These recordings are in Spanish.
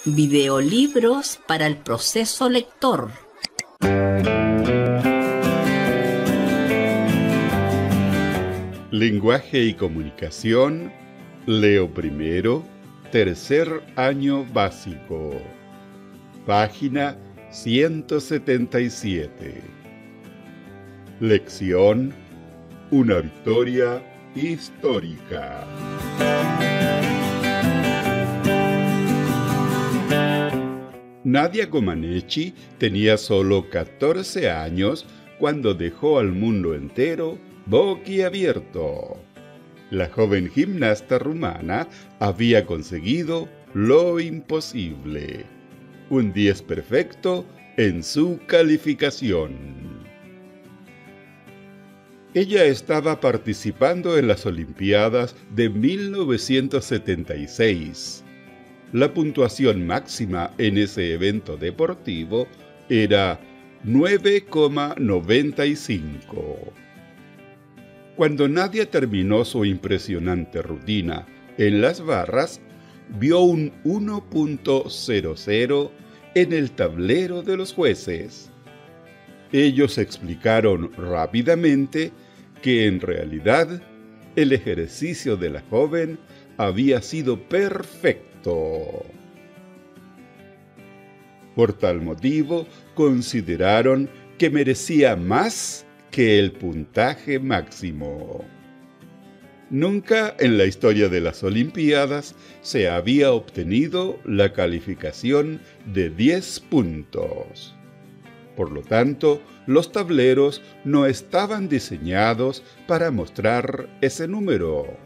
Videolibros para el proceso lector. Lenguaje y comunicación, Leo primero, tercer año básico. Página 177. Lección: una victoria histórica. Nadia Comaneci tenía solo 14 años cuando dejó al mundo entero boquiabierto. La joven gimnasta rumana había conseguido lo imposible: un 10 perfecto en su calificación. Ella estaba participando en las Olimpiadas de 1976. La puntuación máxima en ese evento deportivo era 9,95. Cuando Nadia terminó su impresionante rutina en las barras, vio un 1.00 en el tablero de los jueces. Ellos explicaron rápidamente que en realidad el ejercicio de la joven había sido perfecto. Por tal motivo, consideraron que merecía más que el puntaje máximo. Nunca en la historia de las Olimpiadas se había obtenido la calificación de 10 puntos. Por lo tanto, los tableros no estaban diseñados para mostrar ese número.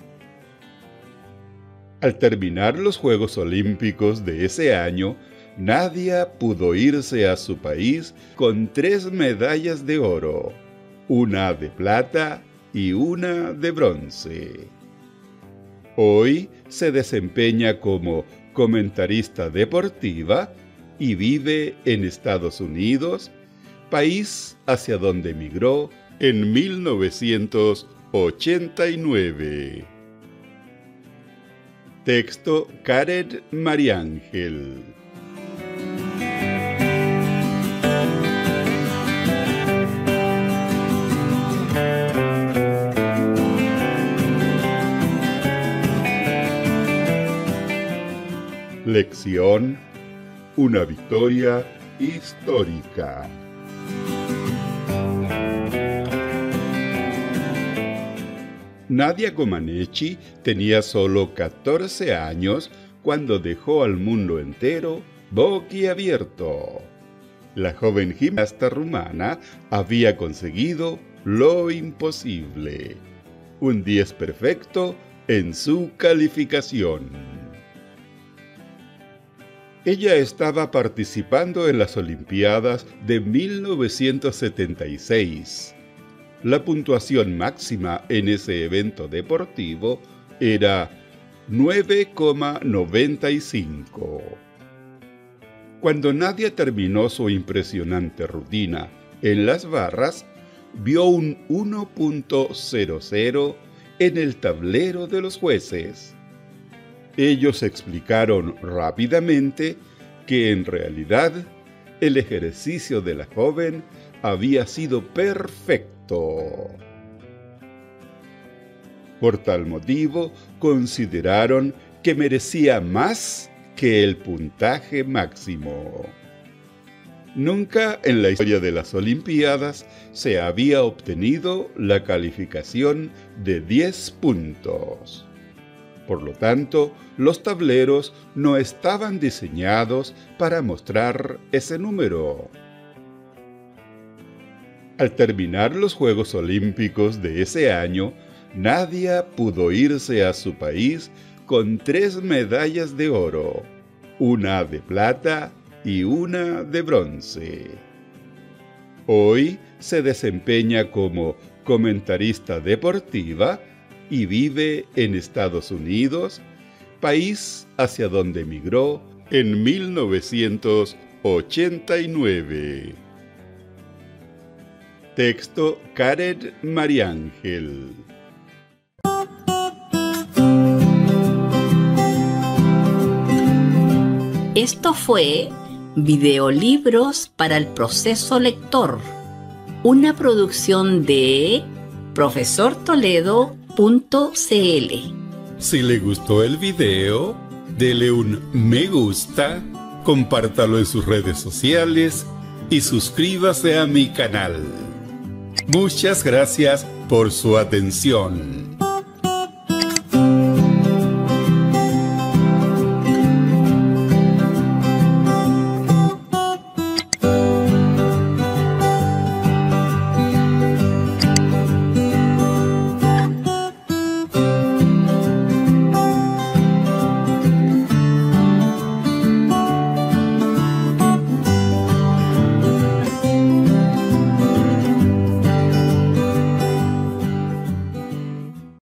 Al terminar los Juegos Olímpicos de ese año, Nadia pudo irse a su país con 3 medallas de oro, una de plata y una de bronce. Hoy se desempeña como comentarista deportiva y vive en Estados Unidos, país hacia donde emigró en 1989. Texto: Karen Mariángel. Lección: una victoria histórica. Nadia Comaneci tenía solo 14 años cuando dejó al mundo entero boquiabierto. La joven gimnasta rumana había conseguido lo imposible: un 10 perfecto en su calificación. Ella estaba participando en las Olimpiadas de 1976. La puntuación máxima en ese evento deportivo era 9,95. Cuando Nadia terminó su impresionante rutina en las barras, vio un 1.00 en el tablero de los jueces. Ellos explicaron rápidamente que en realidad el ejercicio de la joven había sido perfecto. Por tal motivo, consideraron que merecía más que el puntaje máximo. Nunca en la historia de las Olimpiadas se había obtenido la calificación de 10 puntos. Por lo tanto, los tableros no estaban diseñados para mostrar ese número. Al terminar los Juegos Olímpicos de ese año, Nadia pudo irse a su país con 3 medallas de oro, una de plata y una de bronce. Hoy se desempeña como comentarista deportiva y vive en Estados Unidos, país hacia donde emigró en 1989. Texto: Karen Mariángel. Esto fue Videolibros para el proceso lector, una producción de profesortoledo.cl. Si le gustó el video, dele un me gusta, compártalo en sus redes sociales y suscríbase a mi canal. Muchas gracias por su atención.